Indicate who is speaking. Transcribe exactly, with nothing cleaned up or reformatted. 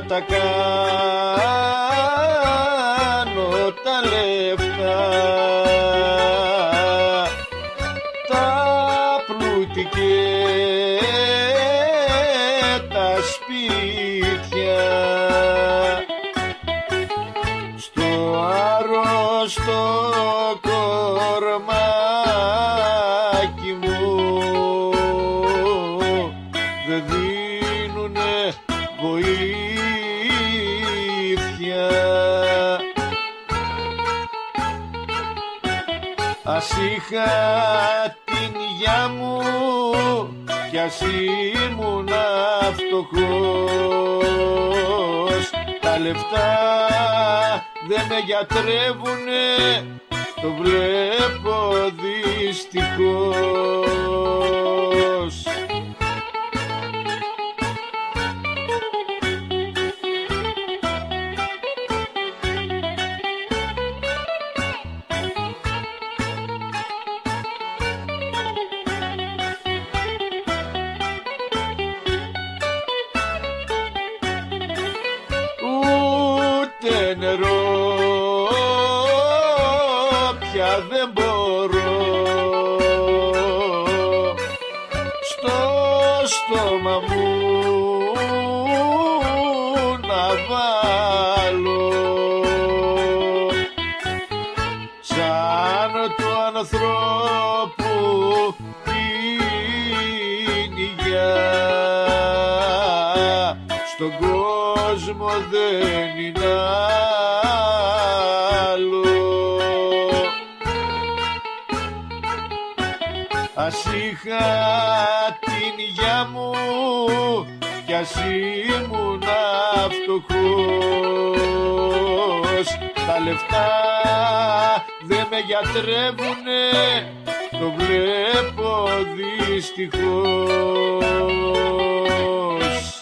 Speaker 1: τα κάνω τα λεφτά, τα πλούτη και τα σπίτια, στο άρρωστο κορμάκι μου δεν δίνουνε βοήθεια. Ας είχα την υγειά μου κι ας ήμουνα φτωχός, τα λεφτά δεν με γιατρεύουνε, το βλέπω δυστυχώς. Ούτε νερό πια δεν μπορώ στο στόμα μου να βάλω, σαν του ανθρώπου την υγειά στον κόσμο δεν είναι άλλο. Ας είχα την υγειά μου κι ας ήμουνα φτωχός, τα λεφτά δεν με γιατρεύουνε, το βλέπω δυστυχώς.